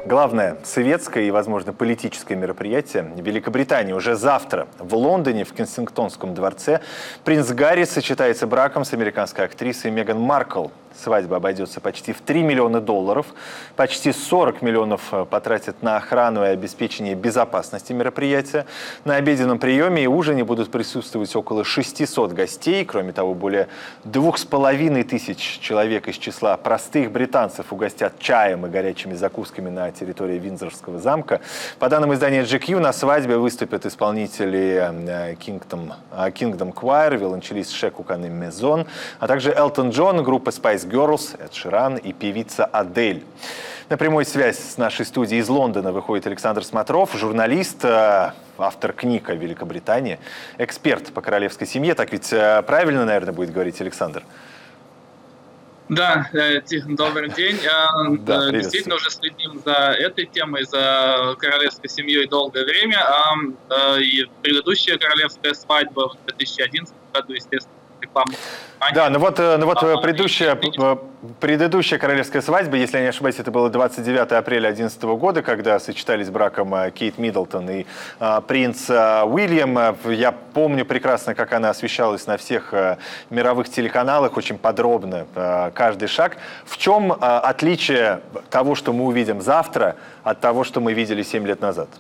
главное светское и, возможно, политическое мероприятие в Великобритании. Уже завтра в Лондоне, в Кенсингтонском дворце, принц Гарри сочетается браком с американской актрисой Меган Маркл. Свадьба обойдется почти в $3 миллиона. Почти 40 миллионов потратят на охрану и обеспечение безопасности мероприятия. На обеденном приеме и ужине будут присутствовать около 600 гостей. Кроме того, более 2500 человек из числа простых британцев угостят чаем и горячими закусками на территории Виндзорского замка. По данным издания GQ, на свадьбе выступят исполнители Kingdom Choir, виолончелист Шеку Каны Мезон, а также Элтон Джон, группа Spice Girls, Эд Ширан и певица Адель. На прямой связь с нашей студией из Лондона выходит Александр Смотров, журналист, автор книг о Великобритании, эксперт по королевской семье. Так ведь правильно, наверное, будет говорить Александр? Да, Тихон, добрый день. Да, действительно уже следим за этой темой, за королевской семьей долгое время. И предыдущая королевская свадьба в 2011 году, естественно, рекламная кампания. Да, предыдущая королевская свадьба, если я не ошибаюсь, это было 29 апреля 2011 года, когда сочетались браком Кейт Миддлтон и принц Уильям. Я помню прекрасно, как она освещалась на всех мировых телеканалах, очень подробно, каждый шаг. В чем отличие того, что мы увидим завтра, от того, что мы видели 7 лет назад?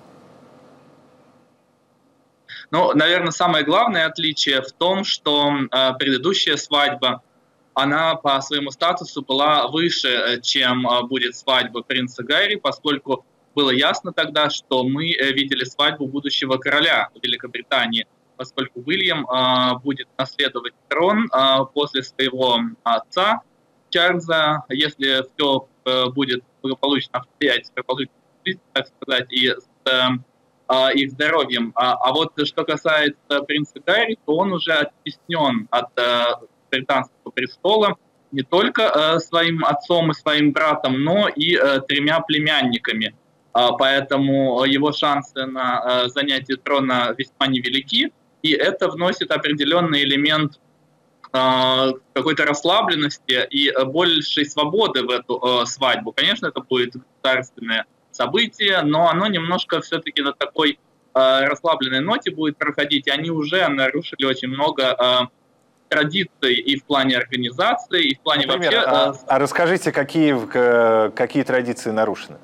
Ну, наверное, самое главное отличие в том, что предыдущая свадьба, она по своему статусу была выше, чем будет свадьба принца Гарри, поскольку было ясно тогда, что мы видели свадьбу будущего короля Великобритании, поскольку Уильям будет наследовать трон после своего отца Чарльза, если все будет благополучно обстоять, так сказать, и с их здоровьем. А вот что касается принца Гарри, то он уже оттеснен от британского престола не только своим отцом и своим братом, но и 3 племянниками. Поэтому его шансы на занятие трона весьма невелики, и это вносит определенный элемент какой-то расслабленности и большей свободы в эту свадьбу. Конечно, это будет государственное событие, но оно немножко все-таки на такой расслабленной ноте будет проходить, и они уже нарушили очень много традиций и в плане организации, и в плане Например, вообще... расскажите, какие традиции нарушены?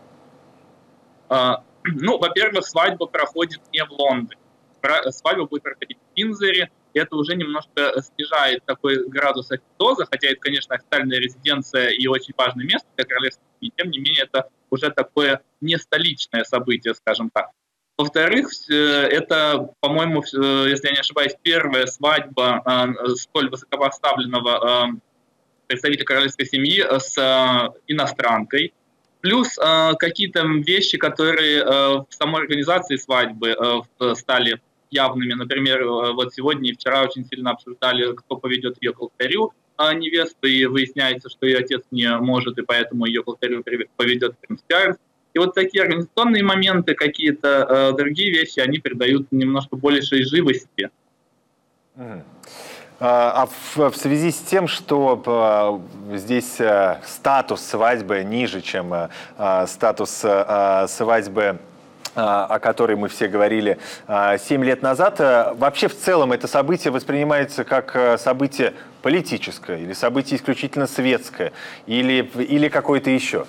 Ну, во-первых, свадьба проходит не в Лондоне. Свадьба будет проходить в Виндзоре, и это уже немножко снижает такой градус официоза, хотя это, конечно, официальная резиденция и очень важное место для королевской семьи, тем не менее, это уже такое не столичное событие, скажем так. Во-вторых, это, по-моему, если я не ошибаюсь, первая свадьба столь высокопоставленного представителя королевской семьи с иностранкой. Плюс какие-то вещи, которые в самой организации свадьбы стали явными. Например, вот сегодня и вчера очень сильно обсуждали, кто поведет ее к алтарю невесту, и выясняется, что ее отец не может, и поэтому ее к алтарю поведет принц Чарльз. И вот такие организационные моменты, какие-то другие вещи, они придают немножко большей живости. А в связи с тем, что здесь статус свадьбы ниже, чем статус свадьбы, о которой мы все говорили 7 лет назад, вообще в целом это событие воспринимается как событие политическое или событие исключительно светское или какое-то еще?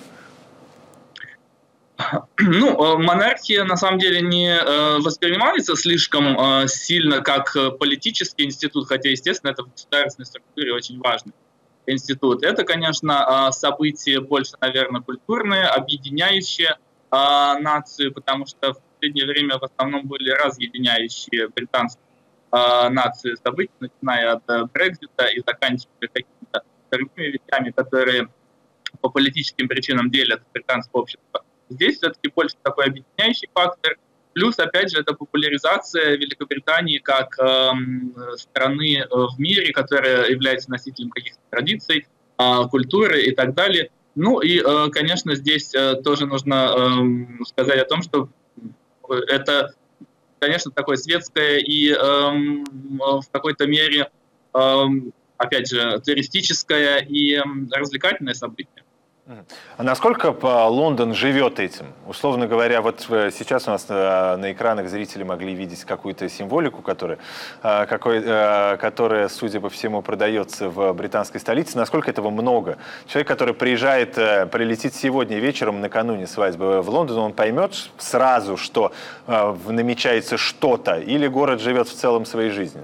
Ну, монархия на самом деле не воспринимается слишком сильно как политический институт, хотя, естественно, это в государственной структуре очень важный институт. Это, конечно, событие больше, наверное, культурное, объединяющее нацию, потому что в последнее время в основном были разъединяющие британскую нацию события, начиная от Брексита и заканчивая какими-то другими вещами, которые по политическим причинам делят британское общество. Здесь все-таки больше такой объединяющий фактор. Плюс, опять же, это популяризация Великобритании как страны в мире, которая является носителем каких-то традиций, культуры и так далее. Ну и, конечно, здесь тоже нужно сказать о том, что это, конечно, такое светское и в какой-то мере, опять же, туристическое и развлекательное событие. А насколько Лондон живет этим? Условно говоря, вот сейчас у нас на экранах зрители могли видеть какую-то символику, которая, судя по всему, продается в британской столице. Насколько этого много? Человек, который прилетит сегодня вечером, накануне свадьбы в Лондон, он поймет сразу, что намечается что-то, или город живет в целом своей жизнью?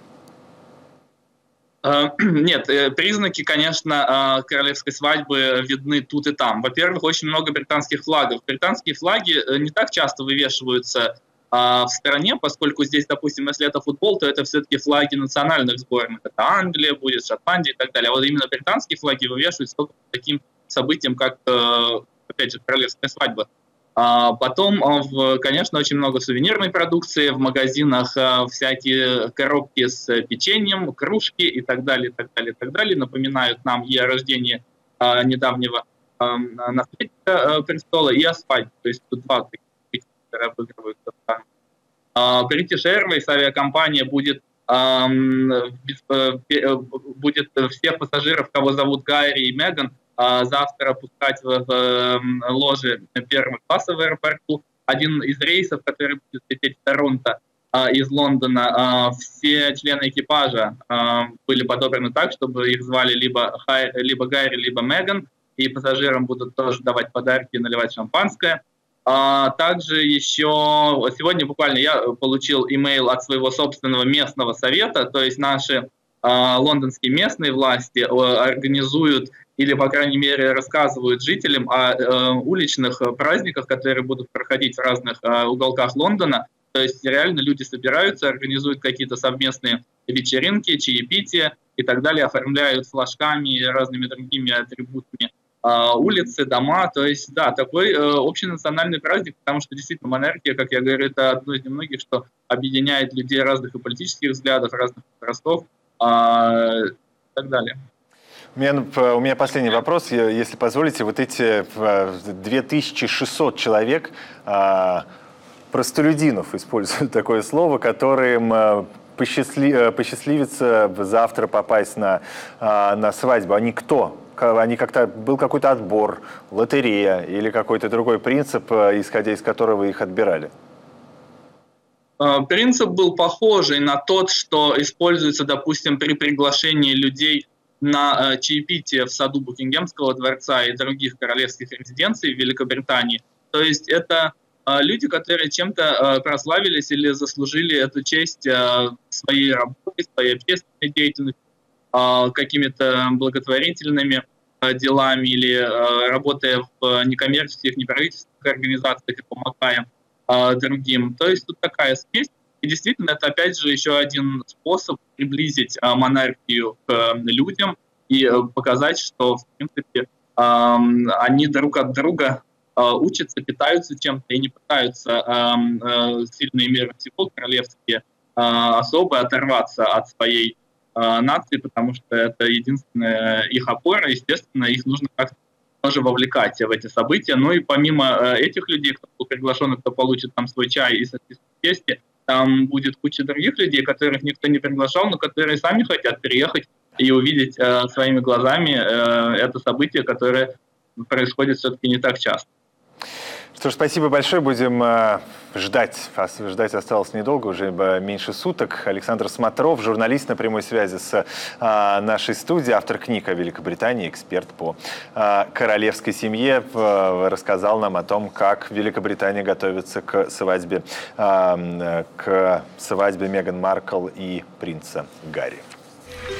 Нет, признаки, конечно, королевской свадьбы видны тут и там. Во-первых, очень много британских флагов. Британские флаги не так часто вывешиваются в стране, поскольку здесь, допустим, если это футбол, то это все-таки флаги национальных сборных. Это Англия будет, Шотландия и так далее. А вот именно британские флаги вывешиваются только таким событием, как, опять же, королевская свадьба. Потом, конечно, очень много сувенирной продукции, в магазинах всякие коробки с печеньем, кружки и так далее, и так далее, и так далее. Напоминают нам и о рождении недавнего наследника престола, и о свадьбе. То есть тут два таких, которые обыгрываются. British Airways, авиакомпания, будет всех пассажиров, кого зовут Гарри и Меган, завтра пускать в ложи первого класса в аэропорту. Один из рейсов, который будет лететь в Торонто из Лондона, все члены экипажа были подобраны так, чтобы их звали либо Гарри, либо Меган, и пассажирам будут тоже давать подарки и наливать шампанское. Также еще сегодня буквально я получил имейл от своего собственного местного совета, то есть наши лондонские местные власти организуют или, по крайней мере, рассказывают жителям о уличных праздниках, которые будут проходить в разных уголках Лондона. То есть реально люди собираются, организуют какие-то совместные вечеринки, чаепития и так далее, оформляют флажками и разными другими атрибутами улицы, дома. То есть, да, такой общенациональный праздник, потому что действительно монархия, как я говорю, это одно из немногих, что объединяет людей разных и политических взглядов, разных возрастов и так далее. У меня последний вопрос, если позволите. Вот эти 2600 человек, простолюдинов, использую такое слово, которым посчастливится завтра попасть на свадьбу. Они кто? Был какой-то отбор, лотерея или какой-то другой принцип, исходя из которого их отбирали? Принцип был похожий на тот, что используется, допустим, при приглашении людей на чаепитие в саду Букингемского дворца и других королевских резиденций в Великобритании. То есть это люди, которые чем-то прославились или заслужили эту честь своей работой, своей общественной деятельностью, какими-то благотворительными делами или работая в некоммерческих, неправительственных организациях и помогая другим. То есть тут такая смесь. И действительно, это опять же еще один способ приблизить монархию к людям и показать, что, в принципе, они друг от друга учатся, питаются чем-то и не пытаются сильные меры всего королевские особо оторваться от своей нации, потому что это единственная их опора. Естественно, их нужно как-то тоже вовлекать в эти события. Ну и помимо этих людей, кто был приглашен, кто получит там свой чай и сосиски в тесте, там будет куча других людей, которых никто не приглашал, но которые сами хотят переехать и увидеть своими глазами это событие, которое происходит все-таки не так часто. Что ж, спасибо большое. Будем ждать. Ждать осталось недолго, уже меньше суток. Александр Смотров, журналист на прямой связи с нашей студией, автор книг о Великобритании, эксперт по королевской семье, рассказал нам о том, как Великобритания готовится к свадьбе Меган Маркл и принца Гарри.